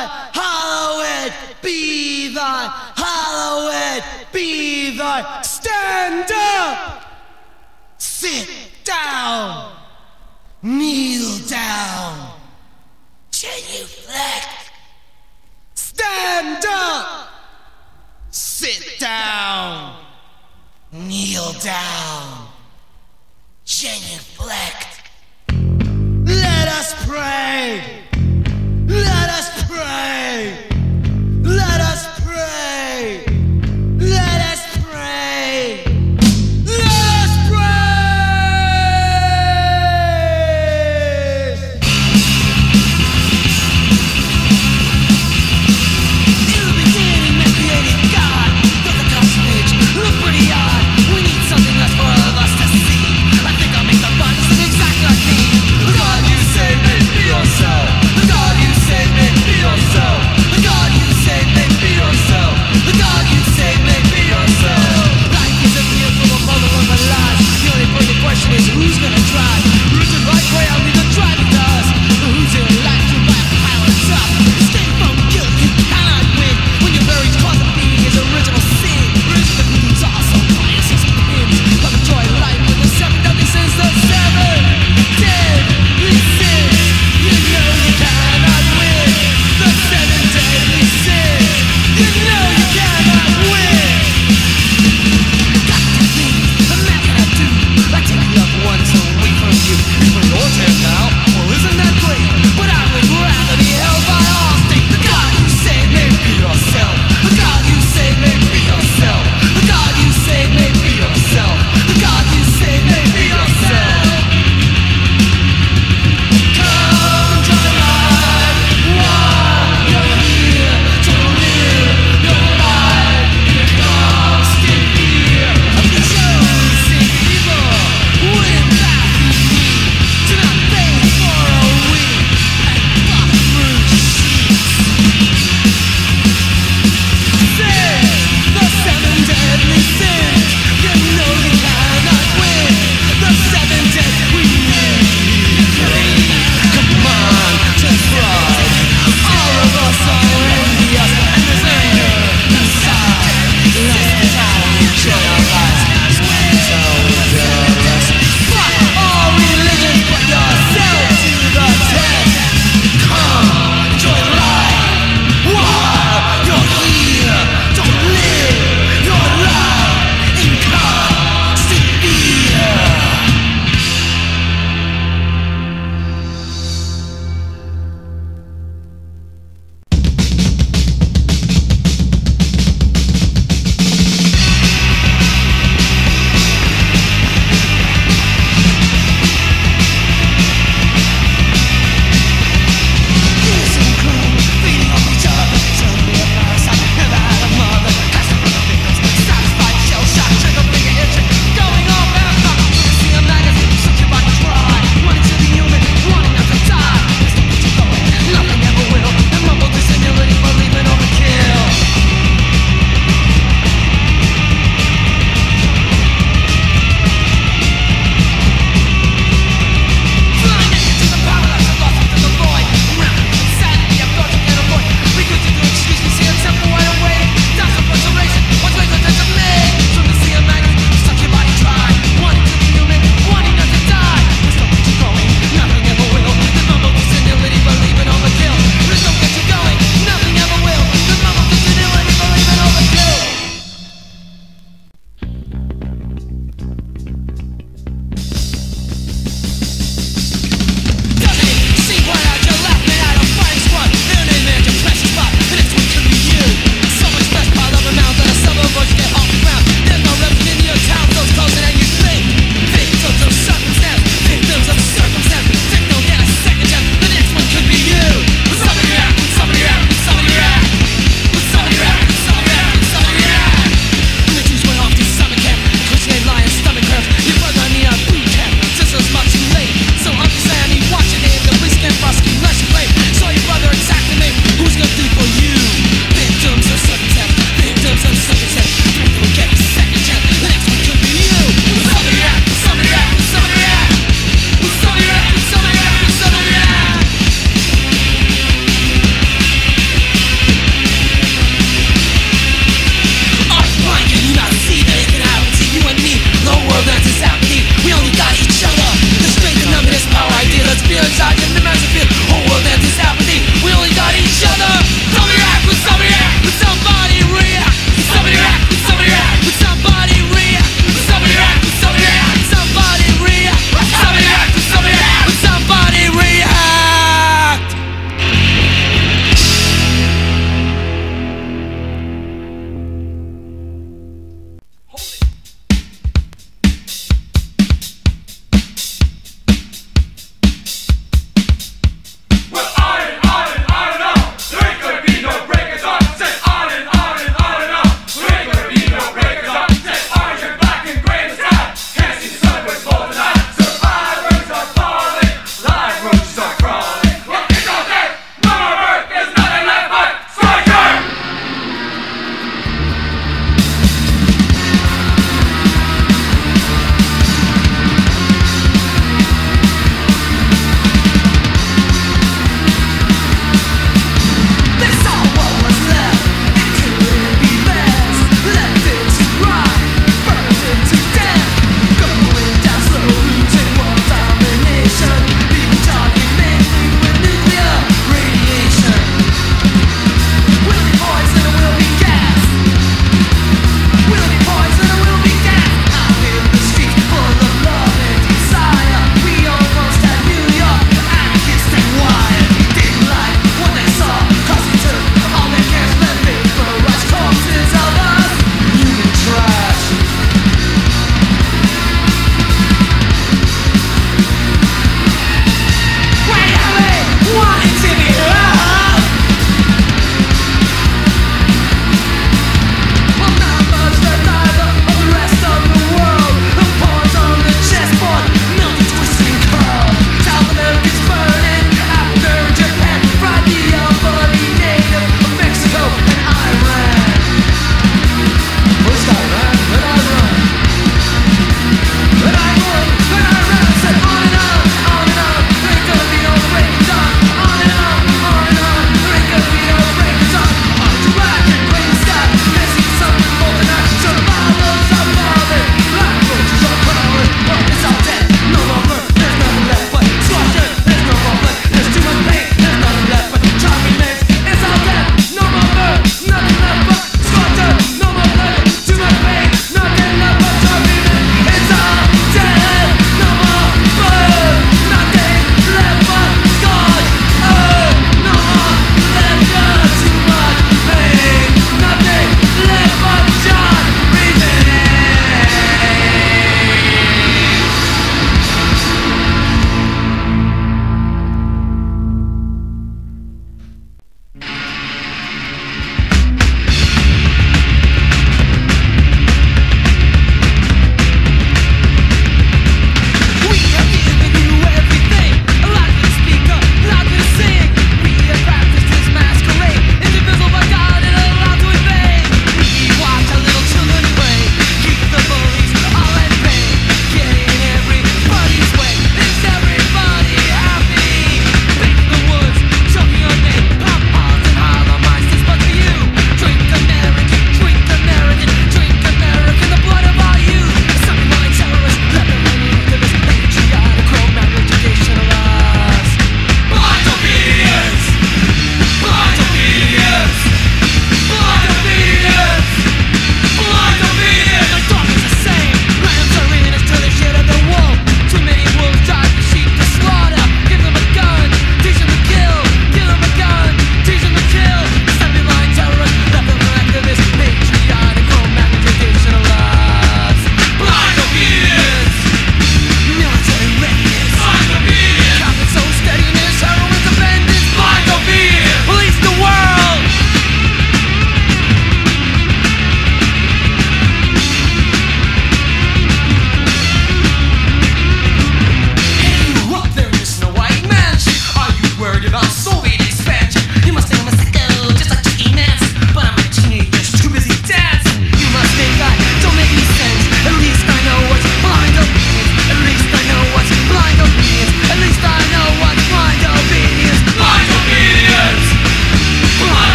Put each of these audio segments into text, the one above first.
hallowed be thy, hallowed be thy. Stand up, sit down, kneel down, genuflect. Stand up, sit down, kneel down, genuflect. Let us pray. Let us pray. Let us pray. Let us pray. Let us pray. In the beginning, man created God. Built the cosmos, look pretty odd. We need something less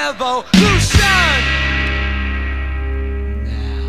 revolution. Now.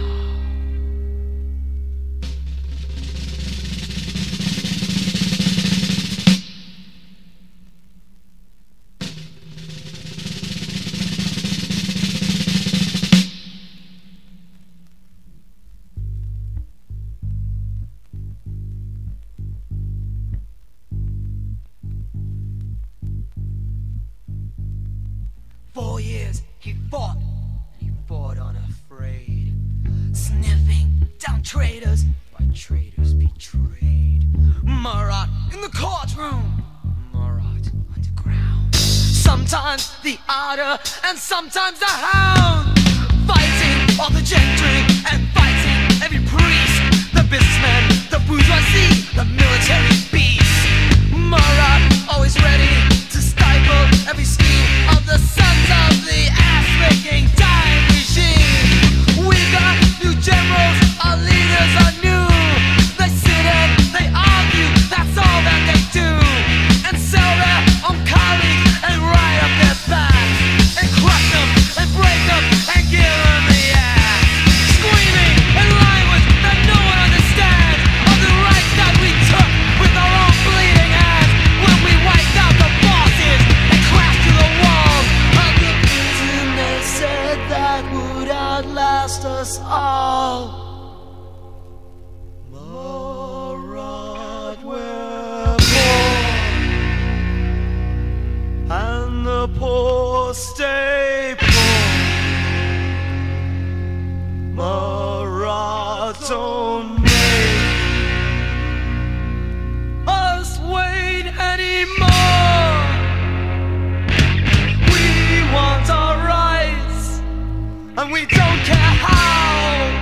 4 years he fought, and he fought unafraid, sniffing down traitors by traitors betrayed. Marat in the courtroom, Marat underground. Sometimes the otter and sometimes the hound, fighting all the gentry and fighting every priest, the businessman, the bourgeoisie, the military beast. Marat always ready to stifle every scheme of the sons of the ass-licking dying regime. We got new generals, our leaders are new. They sit and they argue, that's all that they do, and sell their own colleagues and write up their facts, and crush them and break them and give them the ass, screaming in language that no one understands, of the rights that we took with our own bleeding hands when we wiped out the bosses and crashed to the walls of the prison they said that would outlast us all. Marat were born, and the poor stay poor. Marat don't make us wait anymore. We want our rights, and we don't care how.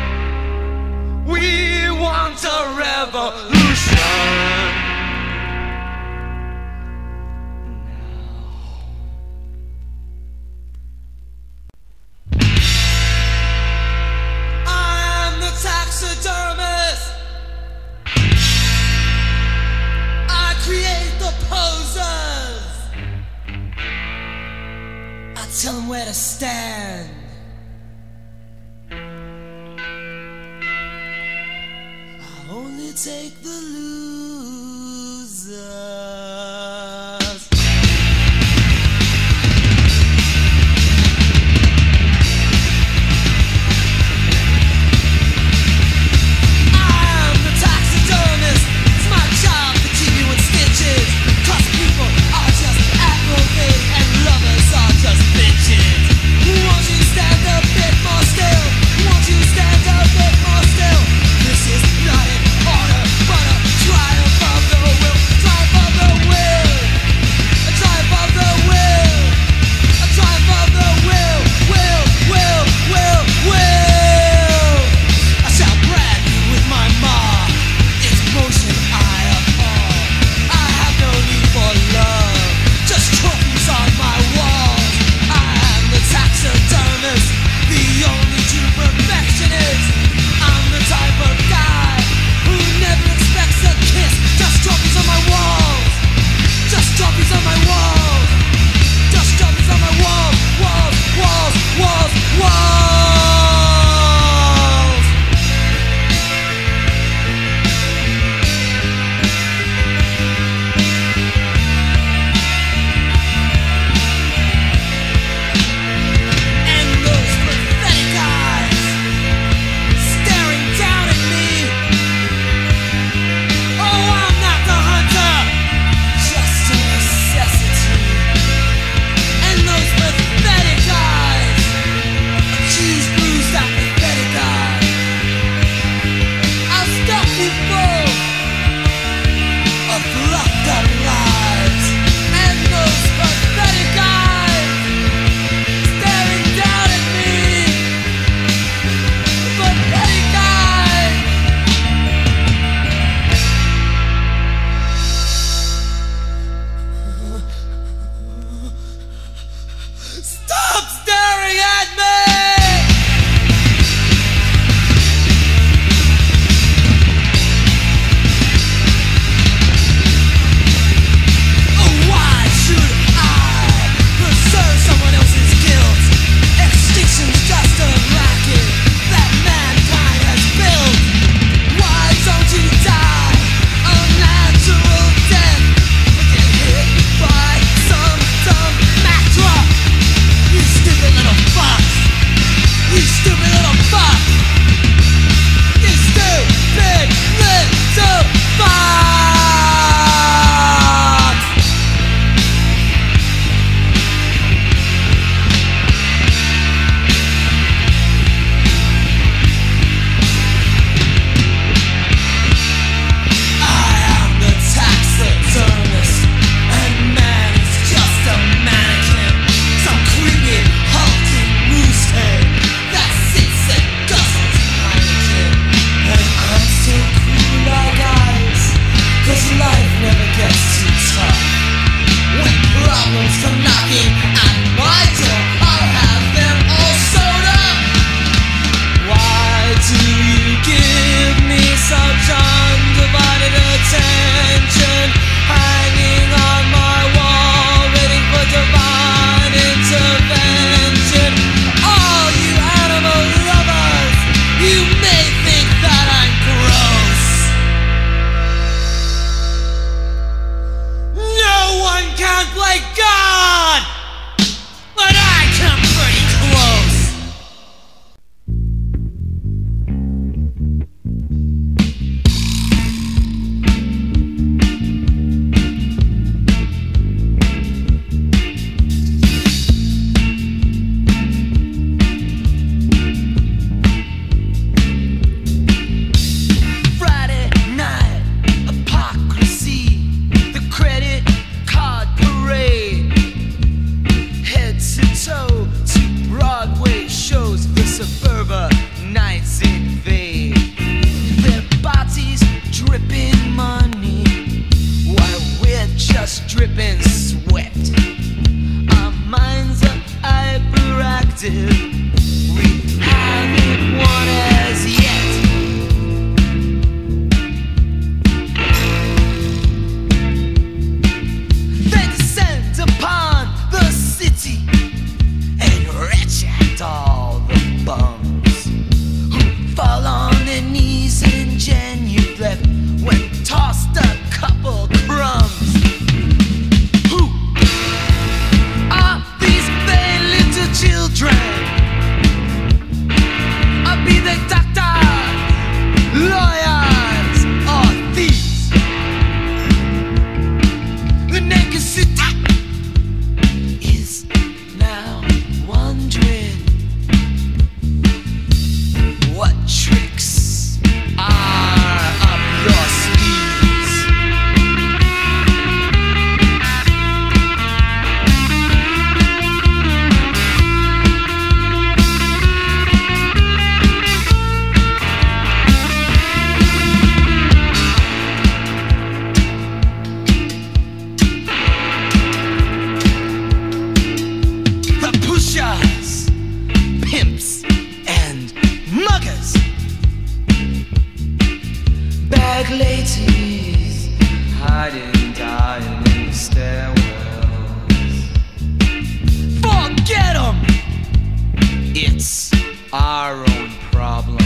We want a revolution. I am the taxidermist. I create the posers. I tell them where to stand. I only take the losers. I am the taxidermist. It's my job to keep you in stitches, 'cause people are just aggravated and lovers are just bitches. Won't you stand a bit more still? Won't you stand a bit more still? This is not an order, but a triumph of the will, triumph of captive. We haven't won as yet. They descend upon the city and retch at all the bums who fall on their knees and genuflect when tossed a couple crumbs. Who are these vain little children? Or be they doctors, lawyers, or thieves? The naked city is now wondering what tricks are up your sleeves. The pushers, pimps, and muggers, bag ladies hiding, dying in the stairwells. Forget 'em! It's our own problem.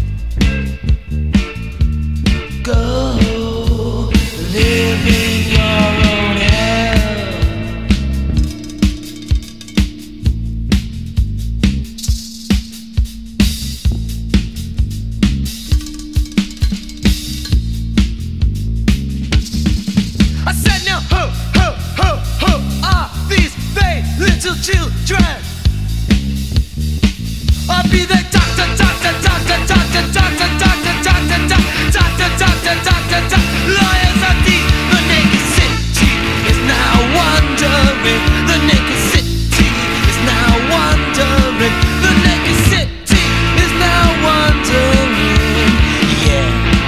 Go live in your own hell. I said now, who are these vain little children? Or be they doctor, doctor, doctor, doctor, doctor, doctor, doctor, doctor, doctor, doctor, doctor, lawyers or thieves. The naked city is now wondering. The naked city is now wondering. The naked city is now wondering. Yeah.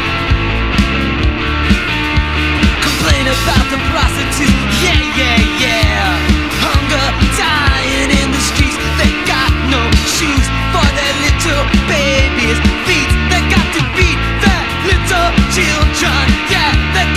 Complain about the prostitutes, yeah, yeah, yeah. Hunger, dying in the streets. They got no shoes for their little babies' feet. They got to feed their little children, yeah. They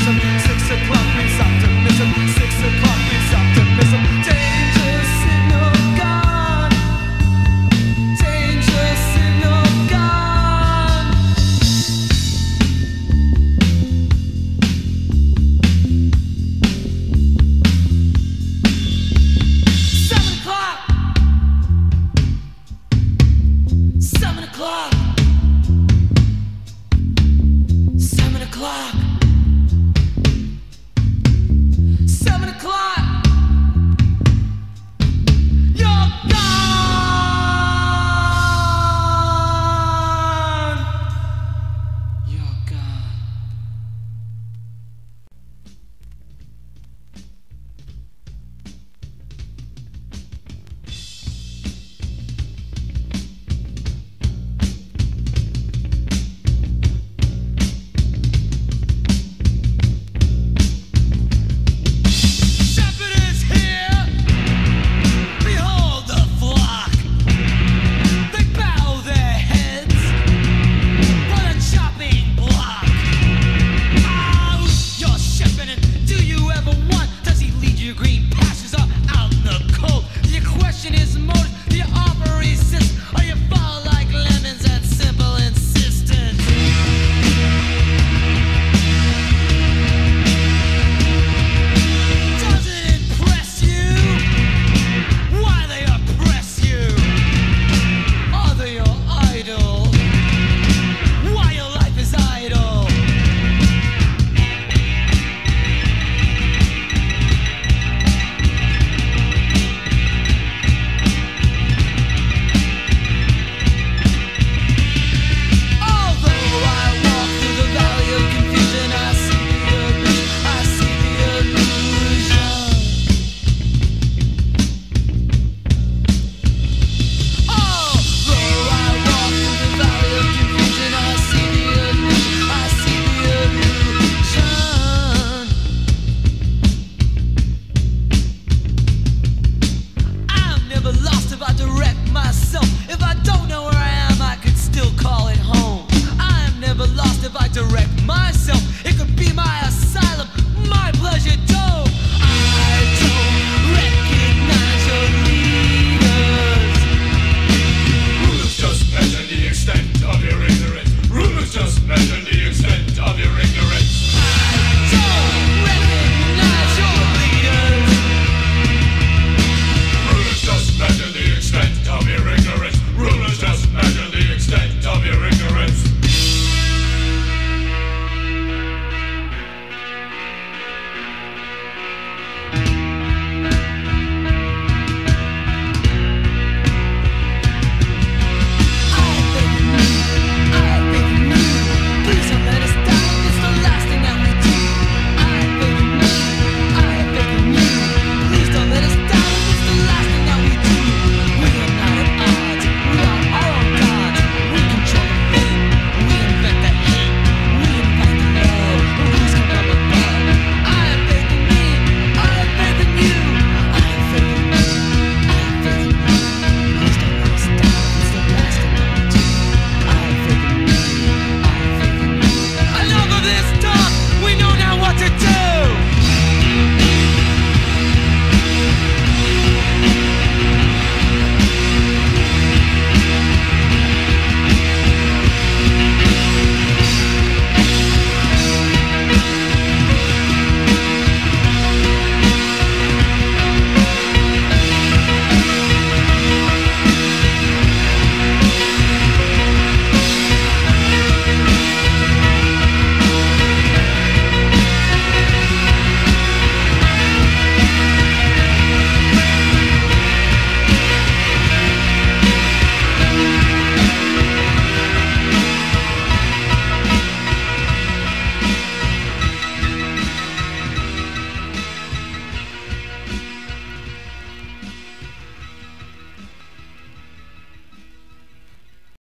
of